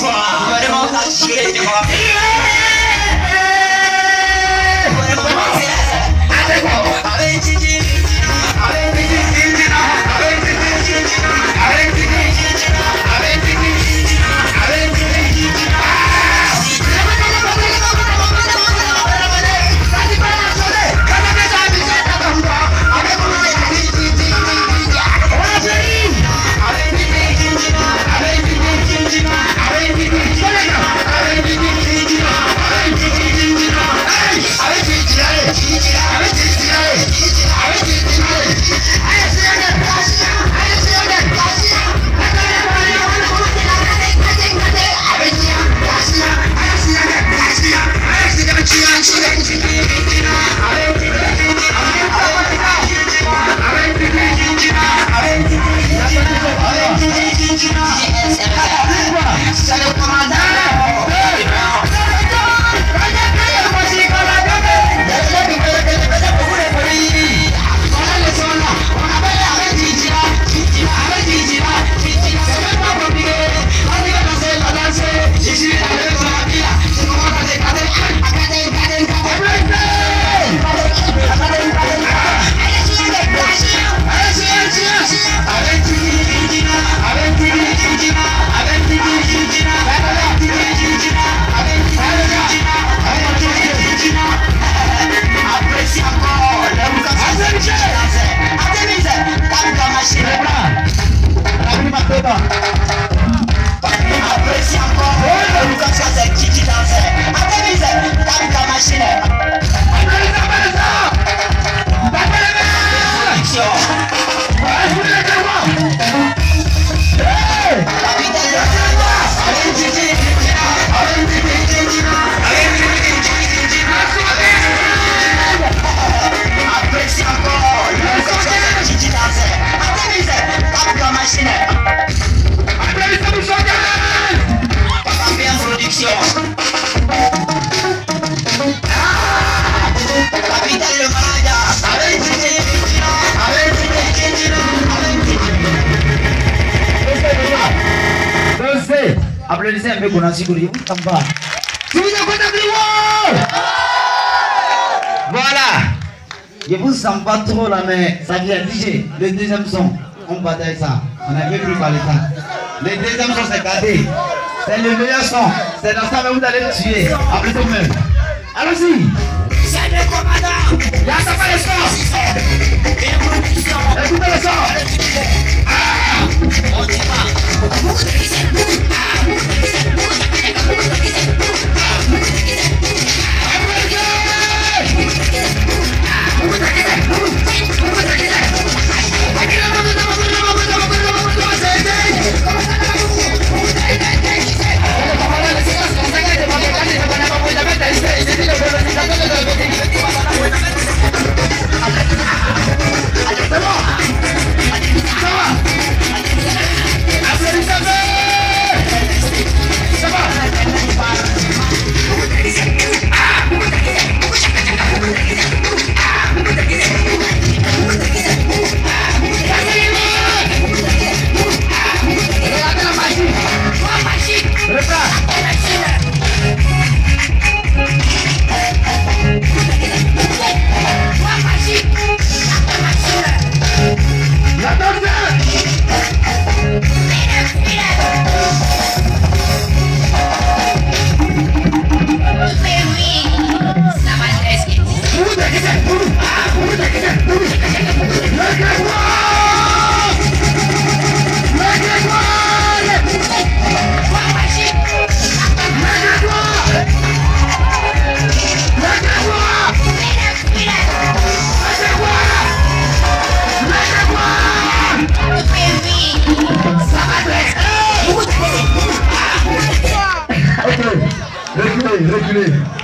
Vraiment fatigué, tu vois. Applaudissez un peu pour Nancy Gouri. Voilà. Je vous sens pas trop là, mais ça vient DJ. Le deuxième son, on bataille ça. On n'avait plus parlé ça. Le deuxième son, c'est gardé. C'est le meilleur son. C'est dans ça que vous allez le tuer. Applaudissez même. Allons-y. C'est le commandant. Là, ça fait le son. Écoutez le son. On y va. Reculez.